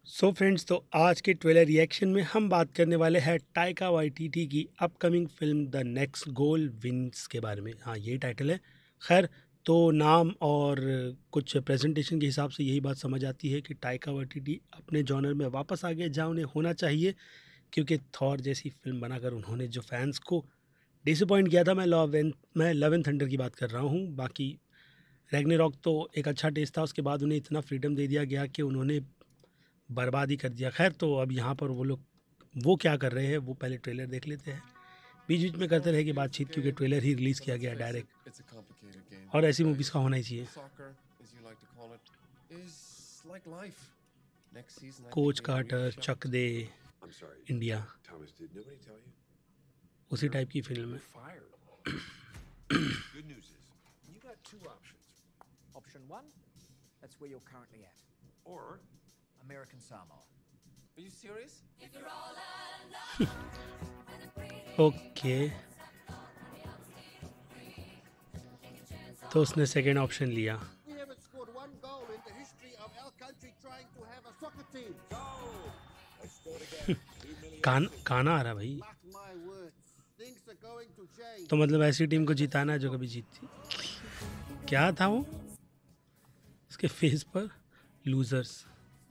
So friends, तो आज के ट्रेलर रिएक्शन में हम बात करने वाले हैं टाइका वाइटिटी की upcoming film the next goal wins के बारे में। हाँ, यही टाइटल है। खैर, तो नाम और कुछ प्रेजेंटेशन के हिसाब से यही बात समझ आती है कि टाइका वाइटिटी अपने जॉनर में वापस आ गए जहाँ उन्हें होना चाहिए, क्योंकि थॉर जैसी फिल्म बनाकर उन्होंने जो फैंस को डिसअपॉइंट किया था। मैं लव एंड थंडर की बात कर रहा हूँ। बाकी रैग्नारॉक तो एक अच्छा टेस्ट था, उसके बाद उन्हें इतना फ्रीडम दे दिया गया कि उन्होंने बर्बाद ही कर दिया। खैर, तो अब यहाँ पर वो क्या कर रहे हैं वो पहले ट्रेलर देख लेते हैं। बीच बीच में करते रहेगी बातचीत, क्योंकि ट्रेलर ही रिलीज़ किया गया डायरेक्ट, और ऐसी मूवीज़ का होना ही चाहिए। Coach Carter, Chak De, India, उसी टाइप की फिल्म है। Good news is, you got two options. Option 1, that's where you're currently at. Or, American Samoa. are you serious? Okay, तो उसने सेकेंड ऑप्शन लिया। We haven't scored one goal in the history of our country trying to have a soccer team. I scored again. 2 million. गाना आ रहा भाई। Mark my words, things are going to change. तो मतलब ऐसी team को जिताना है जो कभी जीतती। क्या था वो उसके फेस पर? लूजर्स।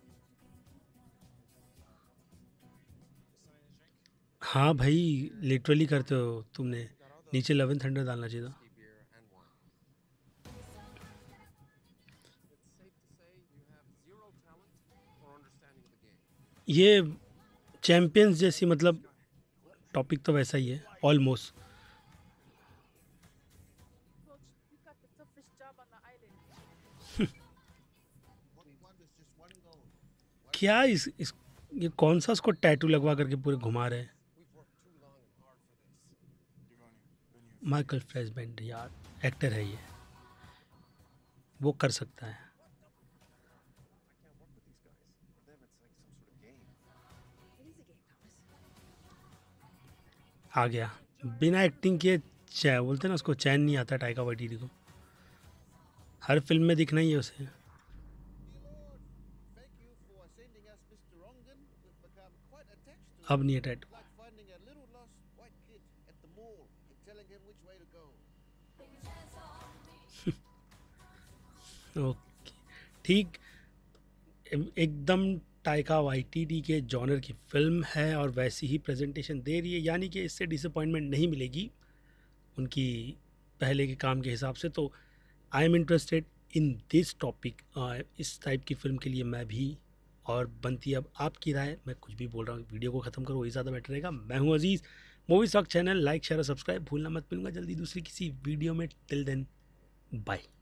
हाँ भाई, लिटरली करते हो तुमने। नीचे लव एंड थंडर डालना चाहिए था। Beer and wine. It's safe to say you have zero talent or understanding of the game. ये चैंपियंस जैसी, मतलब टॉपिक तो वैसा ही है almost. Coach, you got the toughest job on the island. What we want is just one goal. क्या इस ये कौन सा उसको टैटू लगवा करके पूरे घुमा रहे हैं? We've worked too long and hard for this. Michael Fassbender यार, एक्टर है ये, वो कर सकता है। I can't work with these guys. For them, it's like some sort of game. It is a game, Thomas. आ गया बिना एक्टिंग के। बोलते हैं ना उसको, चैन नहीं आता टाइका वाइटिटी को। हर फिल्म में दिखना ही है उसे। Dear Lord, thank you for sending us Mr. Ongen. We've become quite attached to अब him. नहीं है tattoo. Like finding a little lost white kid at the mall and telling him which way to go. Okay, ठीक। एकदम Taika Waititi के genre की film है और वैसी ही प्रेजेंटेशन दे रही है, यानी कि इससे डिसअपॉइंटमेंट नहीं मिलेगी उनकी पहले के काम के हिसाब से। तो I am interested in this topic. इस टाइप की फिल्म के लिए मैं भी, और बनती अब आपकी राय। मैं कुछ भी बोल रहा हूँ, वीडियो को ख़त्म करो, वही ज़्यादा बेटर रहेगा। मैं हूँ Aziz, movie stock channel. Like share और सब्सक्राइब भूलना मत। मिलूंगा जल्दी दूसरी किसी वीडियो में। Till then, bye.